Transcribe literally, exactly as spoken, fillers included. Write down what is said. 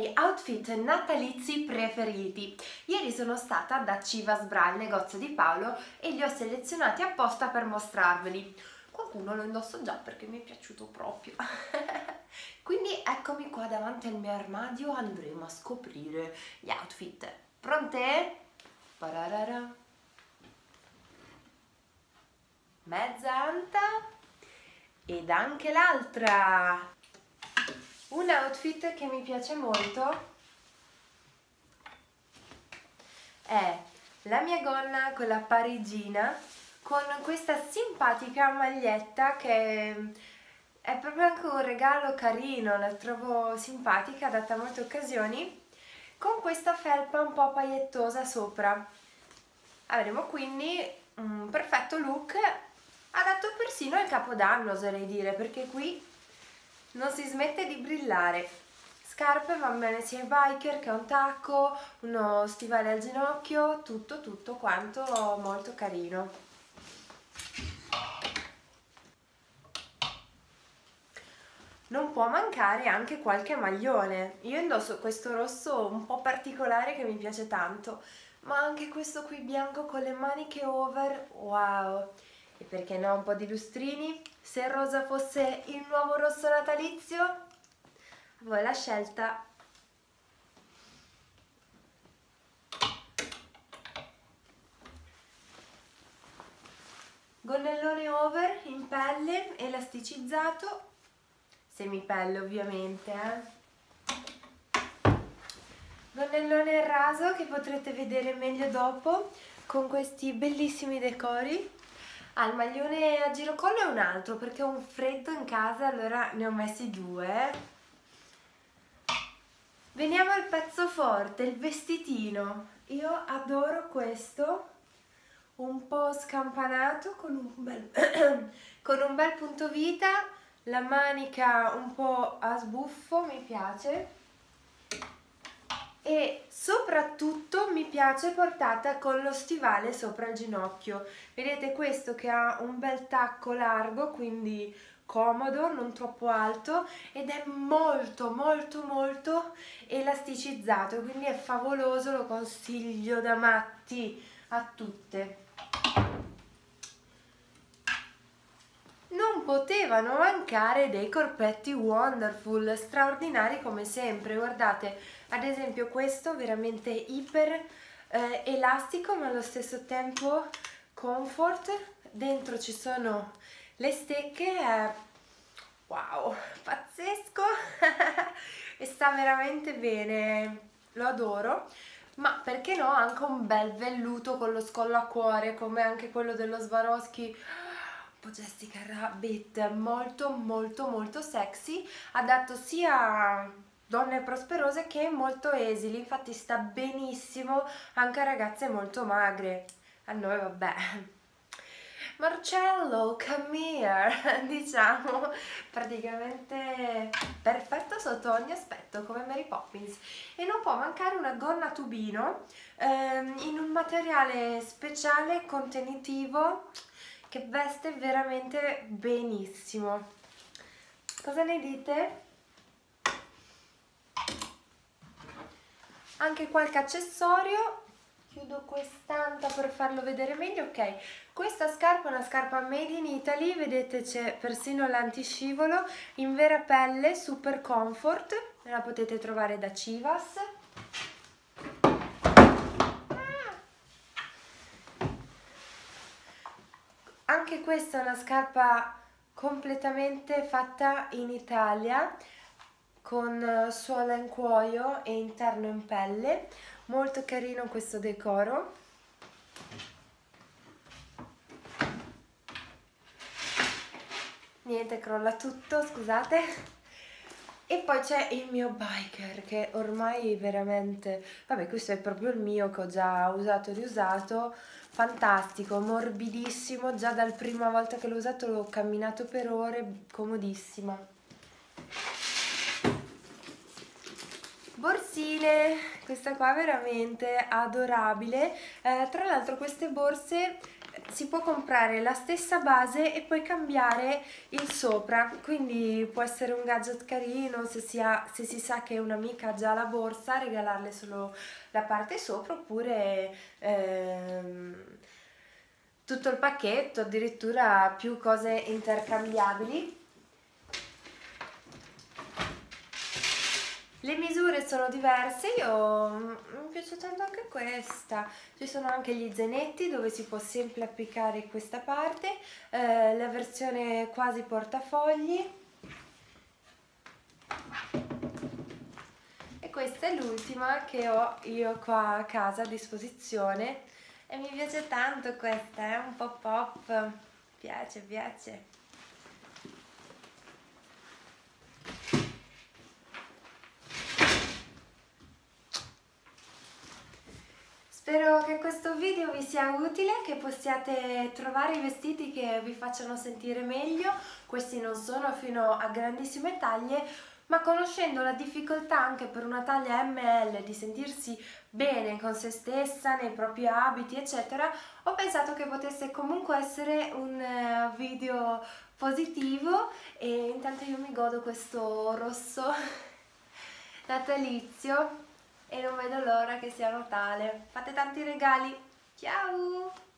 miei outfit natalizi preferiti. Ieri sono stata da Chivas Bra, il negozio di Paolo, e li ho selezionati apposta per mostrarveli. Qualcuno lo indosso già perché mi è piaciuto proprio. Quindi eccomi qua davanti al mio armadio, andremo a scoprire gli outfit. Pronte? Pararara. Mezza anta ed anche l'altra. Un outfit che mi piace molto è la mia gonna con la parigina con questa simpatica maglietta che è proprio anche un regalo carino, la trovo simpatica, adatta a molte occasioni, con questa felpa un po' pagliettosa sopra. Avremo quindi un perfetto look adatto persino al capodanno, oserei dire, perché qui non si smette di brillare. Scarpe van bene sia ai biker che a un tacco, uno stivale al ginocchio, tutto tutto quanto molto carino. Non può mancare anche qualche maglione. Io indosso questo rosso un po' particolare che mi piace tanto, ma anche questo qui bianco con le maniche over, wow! E perché no, un po' di lustrini? Se il rosa fosse il nuovo rosso natalizio? A voi la scelta. Gonnellone over in pelle, elasticizzato, semipelle ovviamente, eh? Gonnellone in raso che potrete vedere meglio dopo, con questi bellissimi decori. Ah, il maglione a girocollo è un altro perché ho un freddo in casa, allora ne ho messi due. Veniamo al pezzo forte, il vestitino. Io adoro questo, un po' scampanato con un bel, con un bel punto vita, la manica un po' a sbuffo, mi piace. E soprattutto mi piace portata con lo stivale sopra il ginocchio. Vedete questo che ha un bel tacco largo, quindi comodo, non troppo alto, ed è molto molto molto elasticizzato, quindi è favoloso, lo consiglio da matti a tutte. Non potevano mancare dei corpetti Wonderful, straordinari come sempre. Guardate, ad esempio questo veramente iper eh, elastico ma allo stesso tempo comfort. Dentro ci sono le stecche, eh, wow, pazzesco! E sta veramente bene, lo adoro. Ma perché no, anche un bel velluto con lo scollo a cuore come anche quello dello Swarovski, un po' Jessica Rabbit, molto molto molto sexy, adatto sia a donne prosperose che molto esili, infatti sta benissimo anche a ragazze molto magre. A noi vabbè, Marcello, come here, diciamo, praticamente perfetto sotto ogni aspetto, come Mary Poppins. E non può mancare una gonna tubino ehm, in un materiale speciale contenitivo che veste veramente benissimo. Cosa ne dite? Anche qualche accessorio. Chiudo quest'anta per farlo vedere meglio. Ok, questa scarpa è una scarpa made in Italy, vedete c'è persino l'antiscivolo, in vera pelle, super comfort, la potete trovare da Chivas. Anche questa è una scarpa completamente fatta in Italia, con suola in cuoio e interno in pelle. Molto carino questo decoro. Niente, crolla tutto, scusate. E poi c'è il mio biker che ormai veramente, vabbè, questo è proprio il mio che ho già usato e riusato, fantastico, morbidissimo, già dalla prima volta che l'ho usato l'ho camminato per ore, comodissima. Borsine, questa qua veramente adorabile. Eh, tra l'altro queste borse si può comprare la stessa base e poi cambiare il sopra, quindi può essere un gadget carino se si, ha, se si sa che un'amica ha già la borsa, regalarle solo la parte sopra, oppure ehm, tutto il pacchetto, addirittura più cose intercambiabili. Le misure sono diverse, io mi piace tanto anche questa. Ci sono anche gli zainetti dove si può sempre applicare questa parte, eh, la versione quasi portafogli. E questa è l'ultima che ho io qua a casa a disposizione e mi piace tanto questa, è un po' pop, piace, piace. Spero che questo video vi sia utile, che possiate trovare i vestiti che vi facciano sentire meglio. Questi non sono fino a grandissime taglie, ma conoscendo la difficoltà anche per una taglia emme elle di sentirsi bene con se stessa, nei propri abiti, eccetera, ho pensato che potesse comunque essere un video positivo e intanto io mi godo questo rosso natalizio e non vedo l'ora che sia Natale. Fate tanti regali, ciao!